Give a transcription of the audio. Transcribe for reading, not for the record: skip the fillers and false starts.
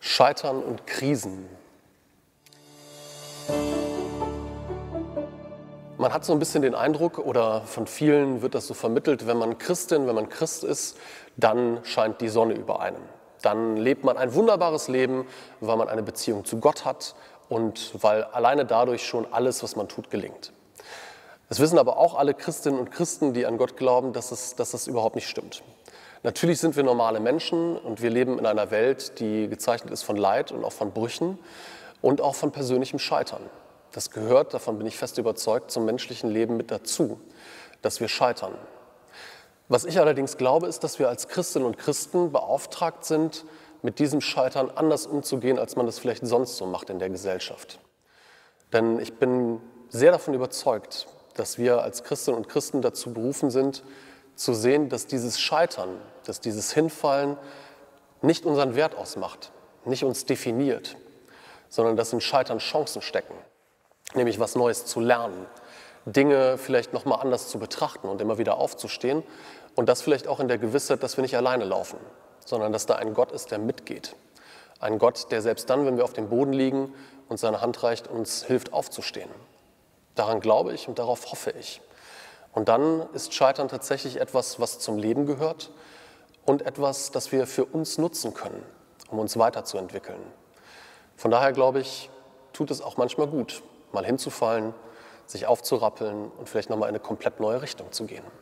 Scheitern und Krisen. Man hat so ein bisschen den Eindruck, oder von vielen wird das so vermittelt, wenn man Christin, wenn man Christ ist, dann scheint die Sonne über einem. Dann lebt man ein wunderbares Leben, weil man eine Beziehung zu Gott hat und weil alleine dadurch schon alles, was man tut, gelingt. Es wissen aber auch alle Christinnen und Christen, die an Gott glauben, dass das überhaupt nicht stimmt. Natürlich sind wir normale Menschen und wir leben in einer Welt, die gezeichnet ist von Leid und auch von Brüchen und auch von persönlichem Scheitern. Das gehört, davon bin ich fest überzeugt, zum menschlichen Leben mit dazu, dass wir scheitern. Was ich allerdings glaube, ist, dass wir als Christinnen und Christen beauftragt sind, mit diesem Scheitern anders umzugehen, als man das vielleicht sonst so macht in der Gesellschaft. Denn ich bin sehr davon überzeugt, dass wir als Christinnen und Christen dazu berufen sind, zu sehen, dass dieses Scheitern, dass dieses Hinfallen nicht unseren Wert ausmacht, nicht uns definiert, sondern dass in Scheitern Chancen stecken, nämlich was Neues zu lernen, Dinge vielleicht nochmal anders zu betrachten und immer wieder aufzustehen und das vielleicht auch in der Gewissheit, dass wir nicht alleine laufen, sondern dass da ein Gott ist, der mitgeht. Ein Gott, der selbst dann, wenn wir auf dem Boden liegen und seine Hand reicht, uns hilft aufzustehen. Daran glaube ich und darauf hoffe ich. Und dann ist Scheitern tatsächlich etwas, was zum Leben gehört und etwas, das wir für uns nutzen können, um uns weiterzuentwickeln. Von daher glaube ich, tut es auch manchmal gut, mal hinzufallen, sich aufzurappeln und vielleicht nochmal in eine komplett neue Richtung zu gehen.